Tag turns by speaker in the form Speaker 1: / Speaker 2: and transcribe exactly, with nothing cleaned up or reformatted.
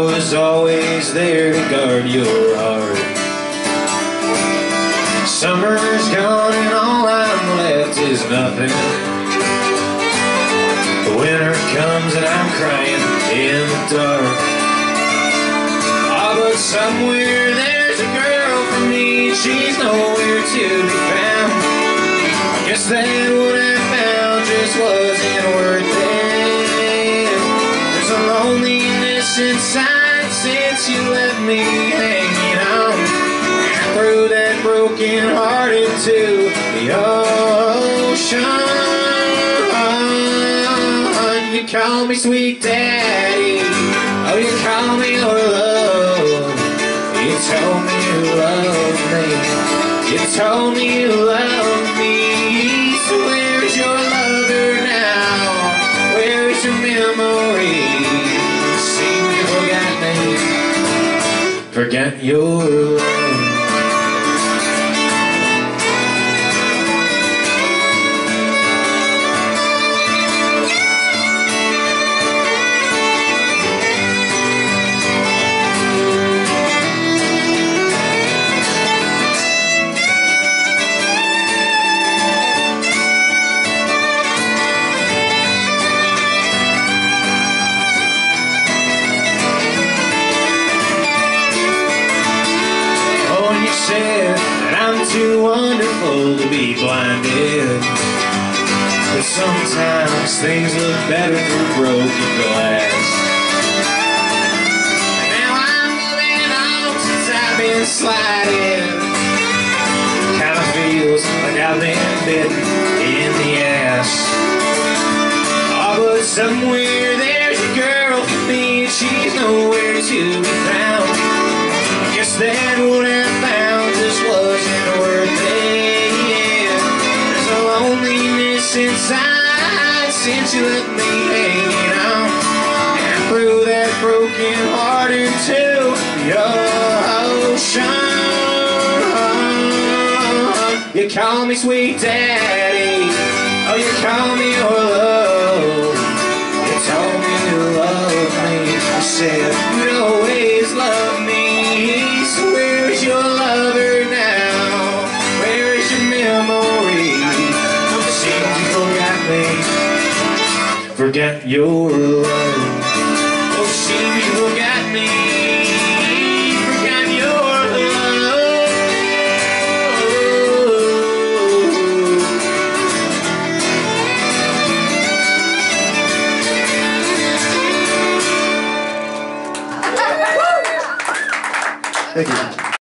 Speaker 1: was always there to guard your heart. Summer's gone and all I'm left is nothing. The winter comes and I'm crying in the dark. Ah, but somewhere there's a girl for me, she's nowhere to be found. I guess that what I found just wasn't worth it. There's a loneliness inside since you left me hanging on. I threw that broken heart into the ocean. You call me sweet daddy, oh you call me your love. You told me you loved me, you told me you loved me. So where's your lover now? Where's your memory? Seem you forgot me, forgot your love. Said that I'm too wonderful to be blinded, but sometimes things look better through broken glass. And now I'm moving on since I've been sliding. Kinda feels like I've been bitten in the ass. Oh, but somewhere there's a girl for me, and she's nowhere to be found. I guess that what I found just wasn't worth it. There's a loneliness inside since you left me hanging on. And I threw that broken heart into the ocean. You call me sweet daddy, oh you call me your love. You told me you loved me, you said you'd always love me. So where's your lover now? Where is your memory? It seems you forgot me, forgot your love. Oh, seems you forgot me, forgot your
Speaker 2: love. Thank you.